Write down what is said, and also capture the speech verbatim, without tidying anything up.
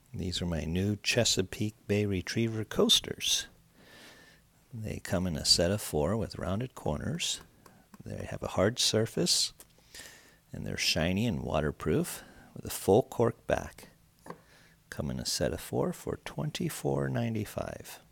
These are my new Chesapeake Bay Retriever coasters. They come in a set of four with rounded corners. They have a hard surface, and they're shiny and waterproof with a full cork back. Come in a set of four for twenty-four ninety-five.